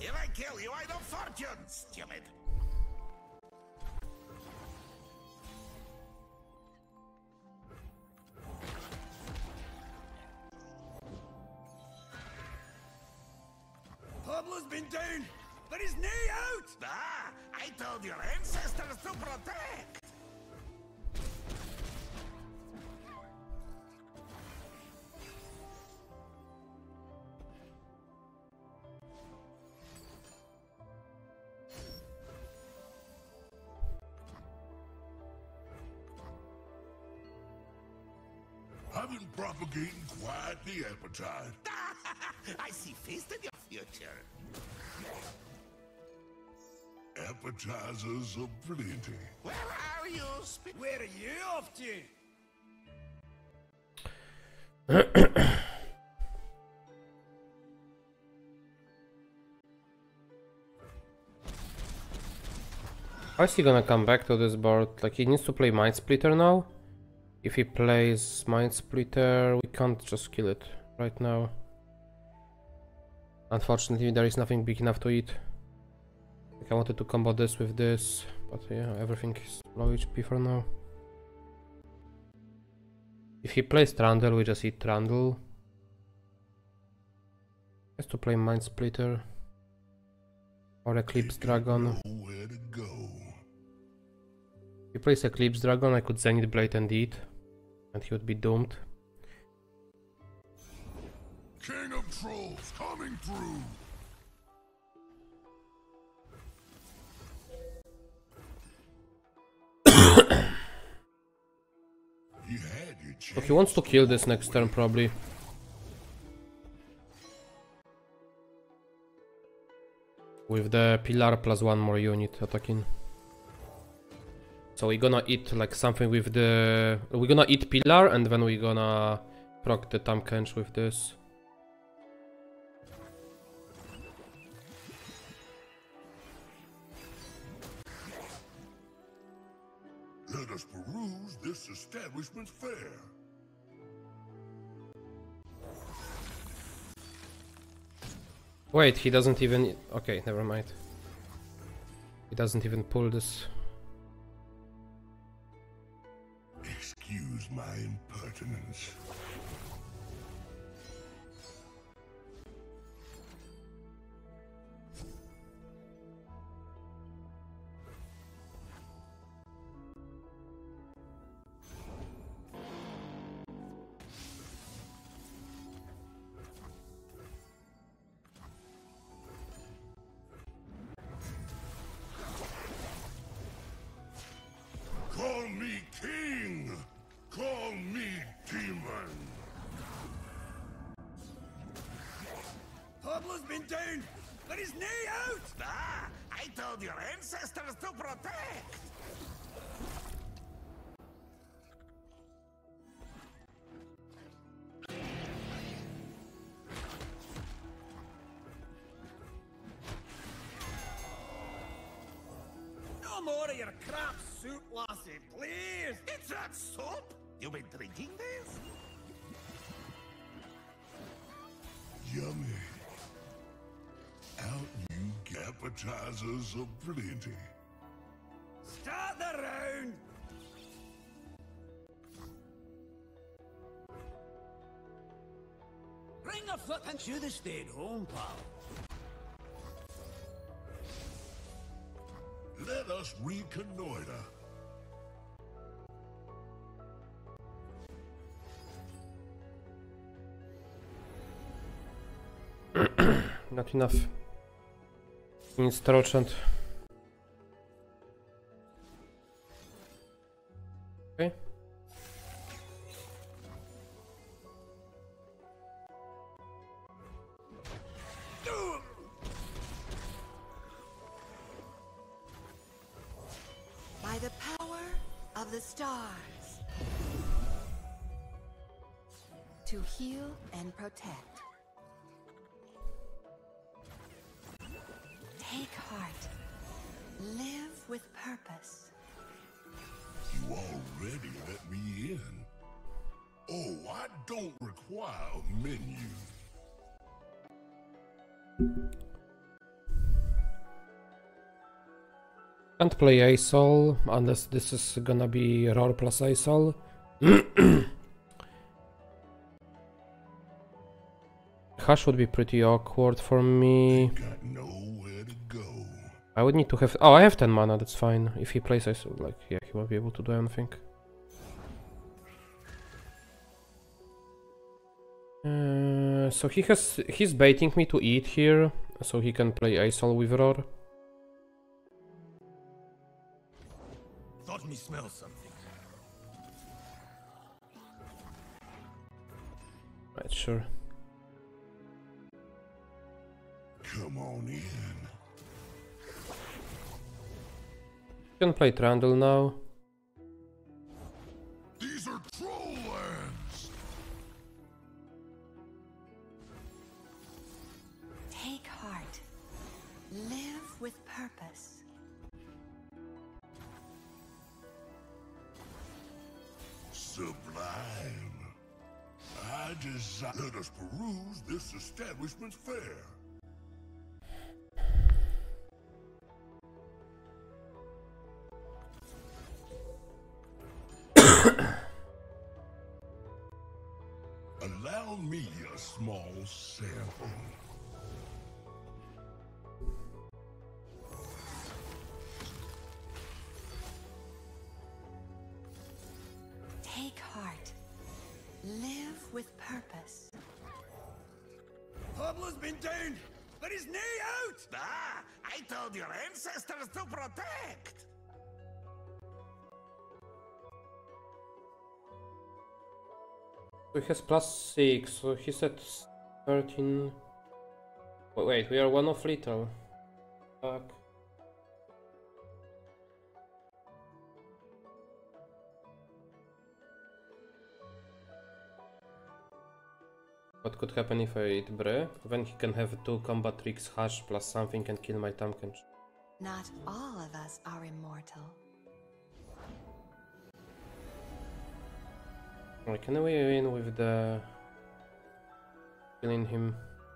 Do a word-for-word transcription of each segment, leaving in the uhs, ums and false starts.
If I kill you, I know fortune, stupid. Pablo's been down, but his knee out! Ah, I told your ancestors to protect. I've been propagating quite the appetite. I see feast in your future. Appetizers aplenty. Where are you? Sp Where are you off to? How is he gonna come back to this board? Like, he needs to play Mind Splitter now? If he plays Mind Splitter, we can't just kill it right now. Unfortunately, there is nothing big enough to eat. Like, I wanted to combo this with this, but yeah, everything is low H P for now. If he plays Trundle, we just eat Trundle. He has to play Mind Splitter. Or Eclipse Dragon. Nowhere to go. If he plays Eclipse Dragon, I could Zenith Blade and eat. And he would be doomed. King of Trolls coming through. You had your chance. So he wants to kill this next turn probably. With the pillar plus one more unit attacking. So we're gonna eat like something with the... We're gonna eat pillar and then we're gonna proc the Tahm Kench with this. Let us peruse this establishment's fare. Wait, he doesn't even... Okay, never mind. He doesn't even pull this. Excuse my impertinence. Call me king! Call me demon! Pablo's been down, but his knee out! Ah, I told your ancestors to protect. No more of your crap soup, lassie, please! It's not soup. You've been drinking this? Yummy. Out you appetizers aplenty. Start the round! Bring a flippin' should have stayed home, pal. Let us reconnoiter. Not enough. He needs Trochant. Okay. By the power of the stars. To heal and protect. Take heart. Live with purpose. You already let me in. Oh, I don't require a menu. Can't play Asol unless this is gonna be Roar plus Asol. Hush would be pretty awkward for me. Got nowhere to go. I would need to have. Oh, I have ten mana. That's fine. If he plays Asol, like yeah, he won't be able to do anything. Uh, so he has. He's baiting me to eat here, so he can play Asol with Roar. Thought me smell something. Right, sure. Come on in. Can play Trundle now. These are troll lands. Take heart. Live with purpose. Sublime. I desire. Let us peruse this establishment's fare. Allow me a small sample. Take heart. Live with purpose. Pablo's been down. Let his knee out. Ah, I told your ancestors to protect. So he has plus six, so he's at thirteen. Wait, wait, we are one of little. Fuck. What could happen if I eat Bre? Then he can have two combat tricks, Hush plus something and kill my Tahm Kench. Not all of us are immortal. Right, can we win with the killing him?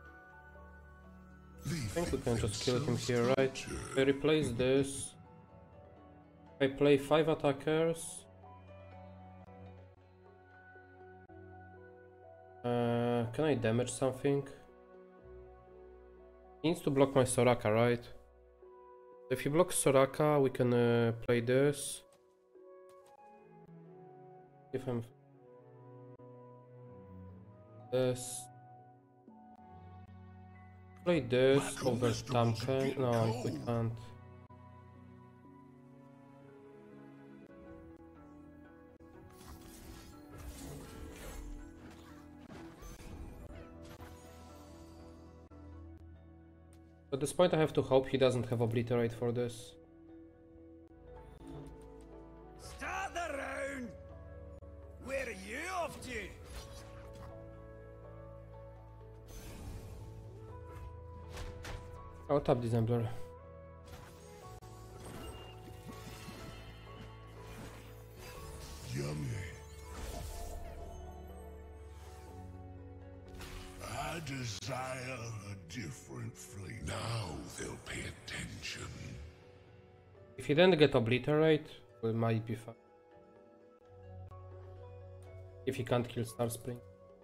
I think we can just kill him here, right? I replace this. I play five attackers. Uh, can I damage something? He needs to block my Soraka, right? If he blocks Soraka, we can uh, play this. If I'm this. Play this over Tahm Kench. No, we can't. At this point I have to hope he doesn't have Obliterate for this. Start the round. Where are you off to? I'll tap Dissembler. Yummy. I desire a different flavor. Now they'll pay attention. If he didn't get Obliterate, we might be fine. If he can't kill Star Spring.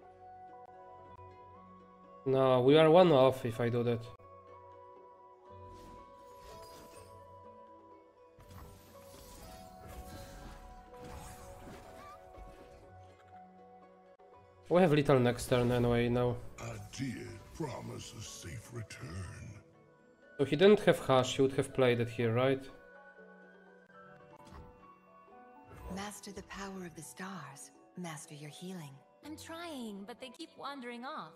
No, we are one off if I do that. We have little next turn anyway now. I did promise a safe return. So he didn't have Hush, he would have played it here, right? Master the power of the stars. Master your healing. I'm trying, but they keep wandering off.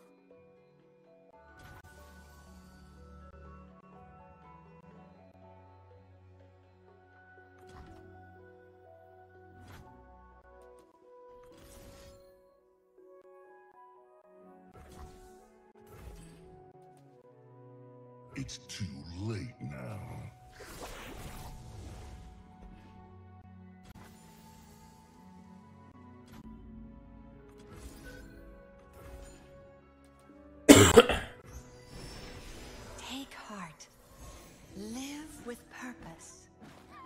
It's too late now. Take heart. Live with purpose.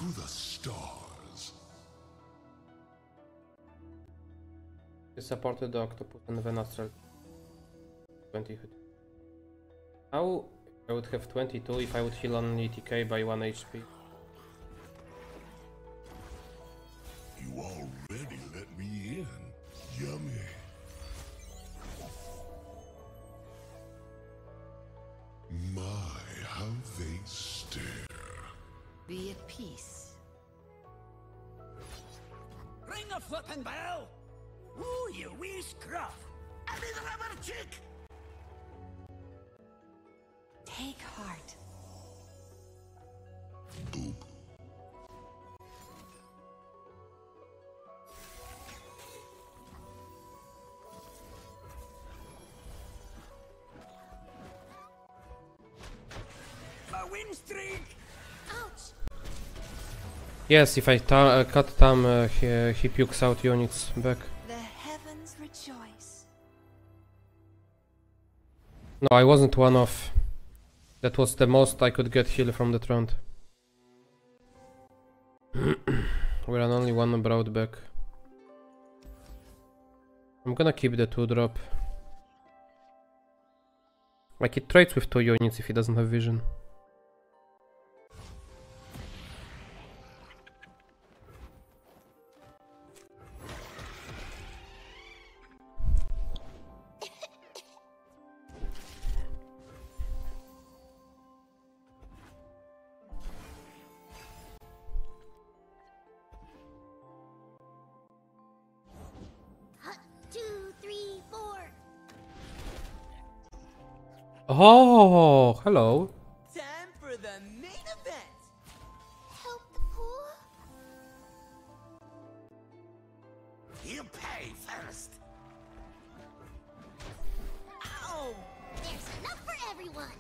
the stars. He supported the octopus and Venastral. twenty hit. How I would have twenty-two if I would heal only T K by one H P. You already let me in. Yummy. My, how they stare. Be at peace. Ring a flippin' bell! Ooh, you wee scruff! I need a rubber chick! Take heart. Boop. A win streak! Ouch! Yes, if I ta uh, cut Tam, uh, he, he pukes out units back. The heavens rejoice. No, I wasn't one off. That was the most I could get heal from the Trond. We're on only one broad back. I'm gonna keep the two drop. Like it trades with two units if he doesn't have vision. Two, three, four. Oh, hello. Time for the main event. Help the poor. You pay first! Ow! There's enough for everyone.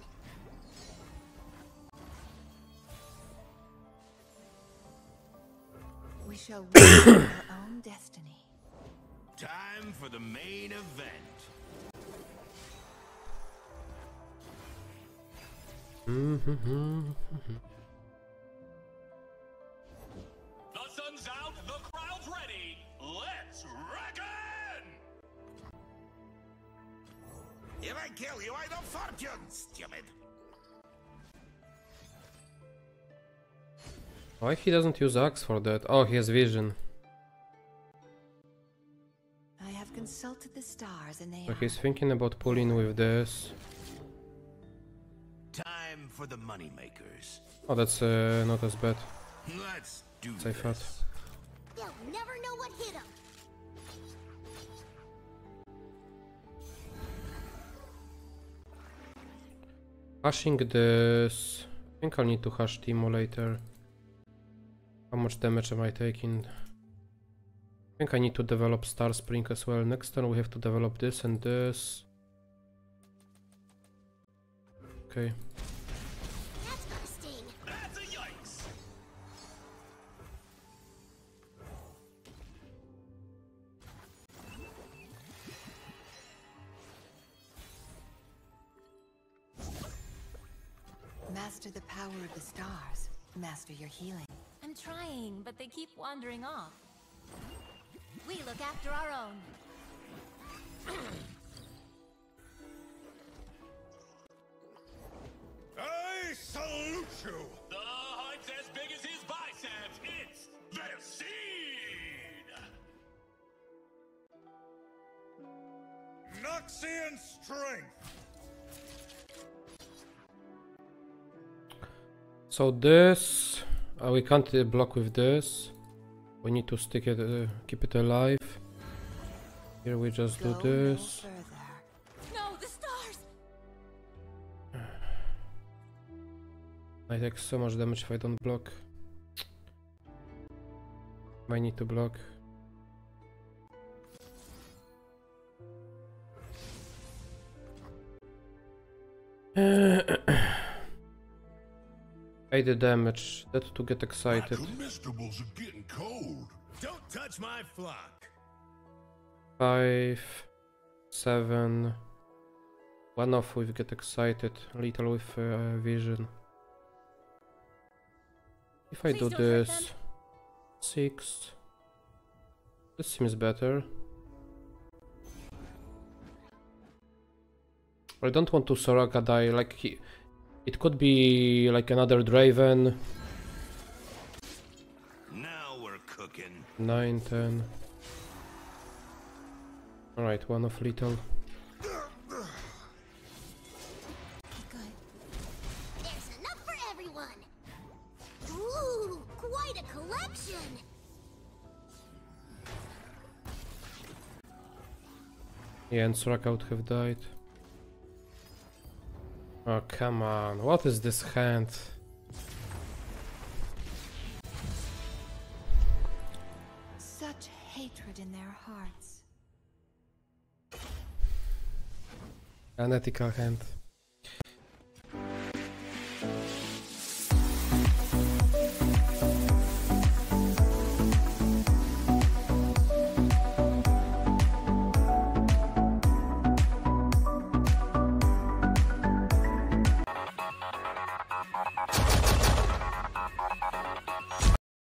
We shall rule our own destiny. Time for the main event. The sun's out, the crowd's ready. Let's reckon! If I kill you, I don't fortune, stupid! Why he doesn't use axe for that? Oh, he has vision. I have consulted the stars and they So are... he's thinking about pulling with this. Time for the moneymakers. Oh, that's uh, not as bad. Let's do As I this. thought. They'll never know what hit them. Hashing this. I think I'll need to hash Timo later. How much damage am I taking? I think I need to develop Star Spring as well. Next turn we have to develop this and this. Okay. That's gonna sting. That's a yikes! Master the power of the stars. Master your healing. I'm trying, but they keep wandering off. We look after our own. I salute you! The hunt's as big as his biceps. It's the seed! Noxian strength! So this, uh, we can't uh, block with this. We need to stick it, uh, keep it alive. Here we just do Go this. no further. No, the stars! I take so much damage if I don't block. I need to block. Pay the damage, that to get My excited. comestibles are getting cold. Don't touch my flock! Five, seven. One off with get excited, little with uh, vision. If I Please do don't hurt this, them. six. This seems better. I don't want to Soraka die. Like he, it could be like another Draven. Now we're cooking. Nine, ten. All right, one of little. Good. There's enough for everyone. Ooh, quite a collection. Yeah, and Soraka would have died. Oh, come on. What is this hand? Such hatred in their hearts. Unethical hand.